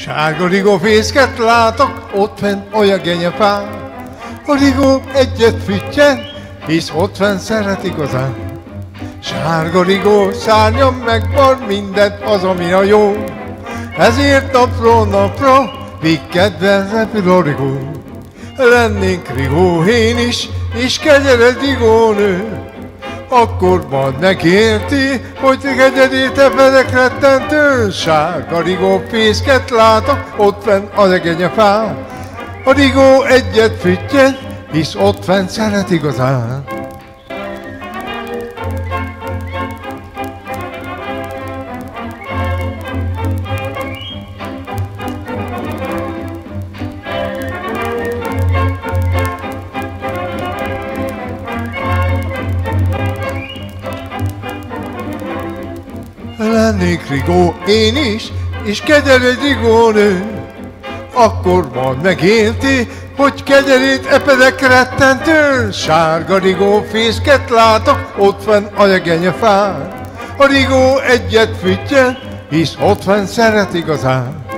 Sárga rigó fészket látok, ott fenn olyan genyefán. A rigó egyet füttyen, hisz ott fenn szeret igazán. Sárga rigó szárnyam megvan mindent az, ami a jó. Ezért napról napra pikkedve repül a rigó. Lennénk rigó én is, és kegyered rigónő. Akkor majd megérti, hogy kegyedét ebbedek rettentő. Sárga rigó fészket látok, ott fenn a legenyefán. A rigó egyet füttyen, hisz ott fenn szeret igazán. Lennék rigó én is, és kegyeled rigónő. Akkor majd megérti, hogy kegyelét epedek rettentő. Sárga rigó fészket látok, ott fenn a legenyefán. A rigó egyet füttyen, hisz ott fenn szeret igazán.